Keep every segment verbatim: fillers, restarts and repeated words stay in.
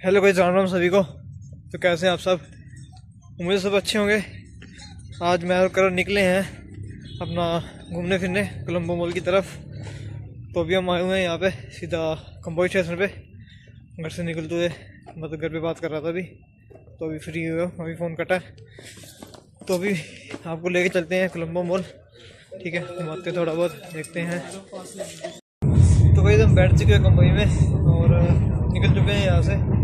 Hello guys, Ram Ram सभी को। तो कैसे हैं आप सब? उम्मीद सब अच्छे होंगे। आज मैं और करण निकले हैं अपना घूमने फिरने कोलंबो मॉल की तरफ। तो अभी हम आए हुए हैं यहाँ पे सीधा कंबोई स्टेशन पे। घर से निकलते हुए मतलब घर पे बात कर रहा था अभी, तो अभी फ्री हुआ, अभी फ़ोन कटा है। तो अभी आपको लेके चलते हैं कोलंबो मॉल। ठीक है, घुमाते हैं, थोड़ा बहुत देखते हैं। तो भाई हम बैठ चुके हैं कंबोई में और निकल चुके हैं यहाँ से।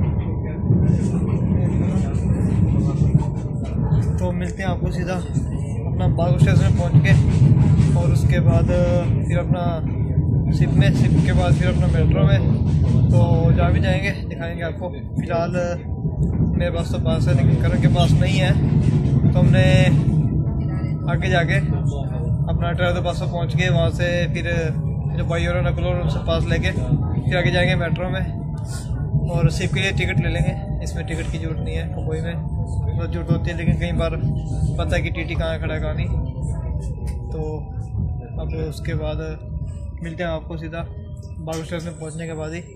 तो मिलते हैं आपको सीधा अपना बागो स्टेशन में पहुँच के, और उसके बाद फिर अपना सिप में, सिप के बाद फिर अपना मेट्रो में। तो जहाँ भी जाएंगे दिखाएंगे आपको। फ़िलहाल मेरे पास तो पास है लेकिन करण के पास नहीं है, तो हमने आगे जाके अपना ट्रेवल पास पर पहुँच के वहाँ से फिर जो भाई और नकल और उनसे पास लेके फिर आगे जाएंगे मेट्रो में, और सिप के लिए टिकट ले लेंगे। इसमें टिकट की जरूरत नहीं है, कोई में बहुत जरूरत होती है, लेकिन कई बार पता है कि टीटी कहाँ खड़ा है कहाँ नहीं। तो अब उसके बाद मिलते हैं आपको सीधा बागो स्टेशन में पहुँचने के बाद ही।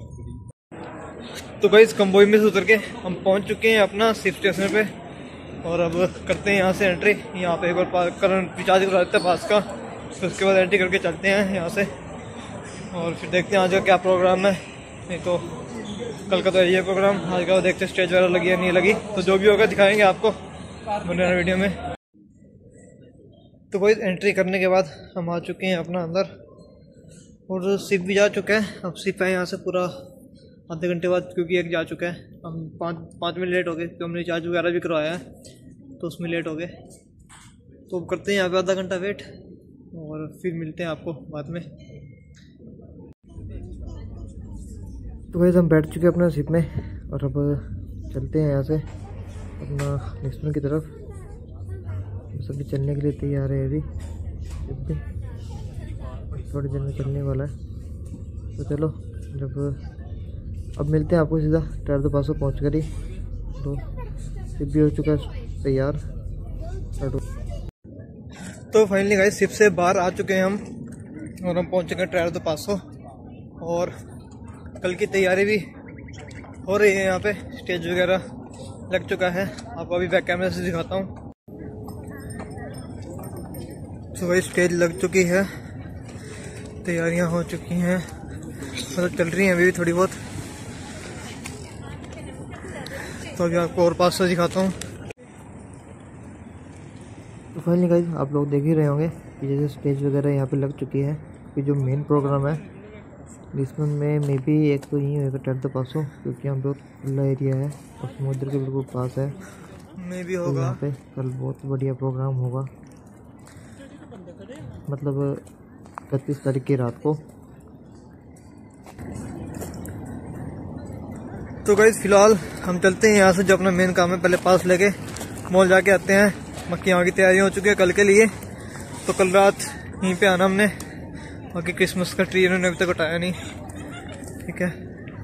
तो गाइस कंबोई में से उतर के हम पहुँच चुके हैं अपना सिप स्टेशन पे, और अब करते हैं यहाँ से एंट्री। यहाँ पे एक बार करंट रिचार्ज करा देते हैं पास का, फिर उसके बाद एंट्री करके चलते हैं यहाँ से, और फिर देखते हैं आज का क्या प्रोग्राम है। नहीं तो कल का तो ये प्रोग्राम, आज का देखते हैं स्टेज वगैरह लगी है नहीं लगी, तो जो भी होगा दिखाएंगे आपको बने वीडियो में। तो भाई एंट्री करने के बाद हम आ चुके हैं अपना अंदर, और सिप भी जा चुका है। अब सिप है यहाँ से पूरा आधे घंटे बाद, क्योंकि एक जा चुका है। हम पाँच पाँच मिनट लेट हो गए, क्योंकि हमने रिचार्ज वगैरह भी करवाया है, तो उसमें लेट हो गए। तो अब करते हैं यहाँ पे आधा घंटा वेट, और फिर मिलते हैं आपको बाद में। तो वैसे हम बैठ चुके हैं अपना सिप में, और अब चलते हैं यहाँ से अपना नेक्स्ट की तरफ। सभी चलने के लिए तैयार है अभी, भी थोड़ी देर में चलने वाला है। तो चलो, जब अब मिलते हैं आपको सीधा ट्रेवल पास पहुँच कर ही। तो सिप भी हो चुका है तैयार। तो फाइनली गाइस सिप से बाहर आ चुके हैं हम, और हम पहुँच चुके हैं ट्रेवल पास। और कल की तैयारी भी हो रही है, यहाँ पे स्टेज वगैरह लग चुका है। आपको अभी बैक कैमरे से दिखाता हूँ। तो भाई स्टेज लग चुकी है, तैयारियाँ हो चुकी हैं, मतलब चल रही हैं अभी भी थोड़ी बहुत। तो अभी आपको और पास से दिखाता हूँ। तो फाइनली गाइस आप लोग देख ही रहे होंगे कि जैसे स्टेज वगैरह यहाँ पे लग चुकी है। कि जो मेन प्रोग्राम है लिस्बन में मे भी एक तो यही होगा टेंथ पास हो, क्योंकि यहाँ बहुत खुला एरिया है और समुद्र के बिल्कुल पास है। मे भी होगा तो यहाँ पे कल बहुत बढ़िया प्रोग्राम होगा, मतलब इकतीस तारीख की रात को। तो गाइस फिलहाल हम चलते हैं यहाँ से, जो अपना मेन काम है पहले पास लेके मॉल जाके आते हैं। बाकी यहाँ की तैयारी हो चुकी है कल के लिए। तो कल रात यहीं पे आना हमने। बाकी क्रिसमस का ट्री इन्होंने अभी तक उठाया नहीं, ठीक है।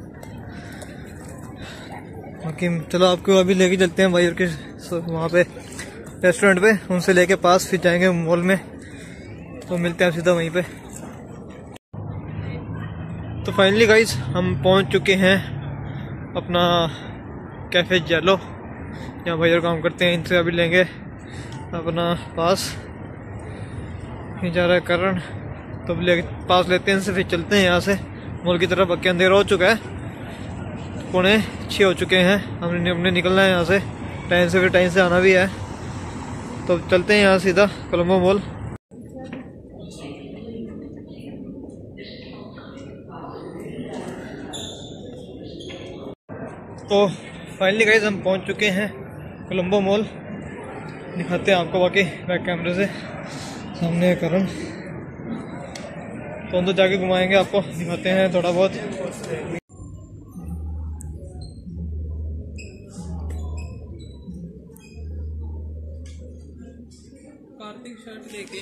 बाकी चलो आपको अभी लेके चलते हैं भाई और के वहाँ पे रेस्टोरेंट पे, उनसे लेके पास फिर जाएंगे मॉल में। तो मिलते हैं सीधा वहीं पे। तो फाइनली गाइस हम पहुँच चुके हैं अपना कैफे जेलो, यहाँ भाई और काम करते हैं। इनसे अभी लेंगे अपना पास। नहीं जा रहा है करण, तो ले पास लेते हैं इनसे, फिर चलते हैं यहाँ से मॉल की तरफ। बाकी अंधेरा हो चुका है, पौने छः हो चुके हैं। हमने हमने निकलना है यहाँ से टाइम से, फिर टाइम से आना भी है। तो चलते हैं यहाँ सीधा कोलंबो मॉल। तो फाइनली गाइस हम पहुँच चुके हैं कोलंबो मॉल। दिखाते हैं आपको बाकी बैक कैमरे से। सामने करण, तो अंदर जाके घुमाएंगे आपको, दिखाते हैं थोड़ा बहुत। कार्तिक शर्ट लेके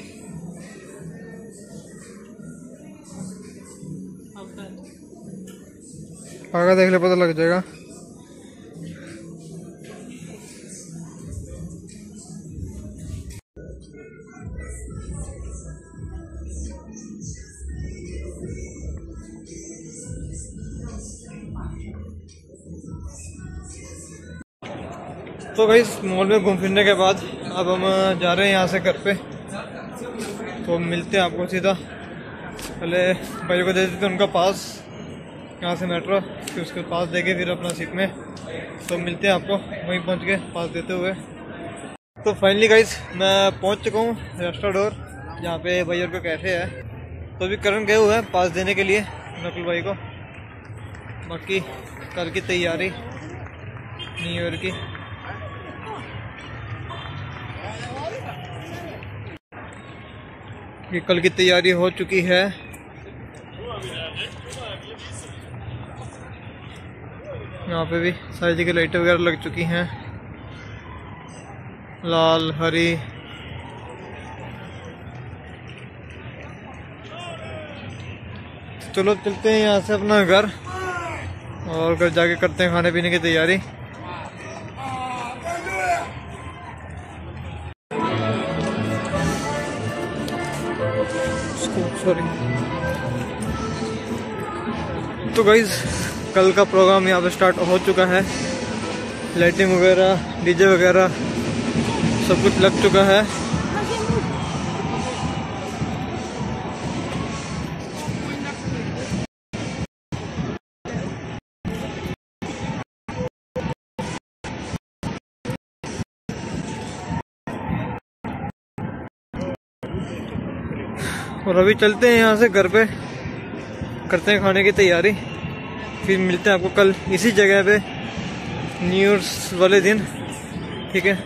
आगे देख ले, पता लग जाएगा। तो भाई मॉल में घूम फिरने के बाद अब हम जा रहे हैं यहाँ से घर पे। तो मिलते हैं आपको सीधा। पहले भाइयों को दे देते उनका पास यहाँ से मेट्रो, फिर उसके पास देके फिर अपना सीट में। तो मिलते हैं आपको वहीं पहुँच के पास देते हुए। तो फाइनली गाइस मैं पहुँच चुका हूँ रेस्टोरेंट, जहाँ पे भैया का कैफ़े है। तो अभी करण गए हुए हैं पास देने के लिए नकुल भाई को। बाकी कल की तैयारी न्यू ईयर की। ये कल की तैयारी हो चुकी है। यहाँ पे भी सारी जगह लाइटें वगैरह लग चुकी हैं, लाल हरी। चलो चलते हैं यहाँ से अपना घर, और घर जाके करते हैं खाने पीने की तैयारी। सॉरी। तो गाइज कल का प्रोग्राम यहाँ पे स्टार्ट हो चुका है। लाइटिंग वगैरह, डीजे वगैरह सब कुछ लग चुका है। और अभी चलते हैं यहाँ से घर पे, करते हैं खाने की तैयारी। फिर मिलते हैं आपको कल इसी जगह पे न्यू ईयर्स वाले दिन, ठीक है।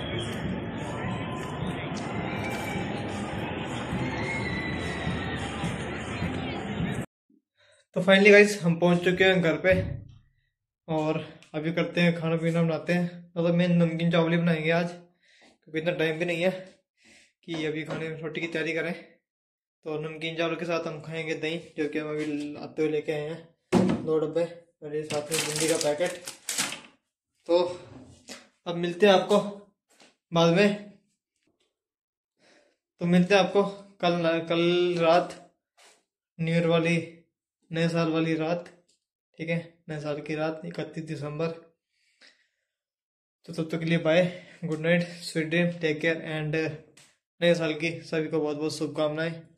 तो फाइनली गाइस हम पहुंच चुके हैं घर पे, और अभी करते हैं खाना पीना बनाते हैं। मतलब मैं नमकीन चावल ही बनाएंगे आज, क्योंकि इतना टाइम भी नहीं है कि अभी खाने रोटी की तैयारी करें। तो नमकीन चावल के साथ हम खाएंगे दही, जो कि हम अभी आते हुए लेके आए हैं दो डब्बे, और ये साथ में बूंदी का पैकेट। तो अब मिलते हैं आपको बाद में। तो मिलते हैं आपको कल कल रात, न्यू ईयर वाली, नए साल वाली रात, ठीक है, नए साल की रात इकतीस दिसंबर। तो तब तक के लिए bye, good night, sweet dream, take care and नए साल की सभी को बहुत बहुत शुभकामनाएं।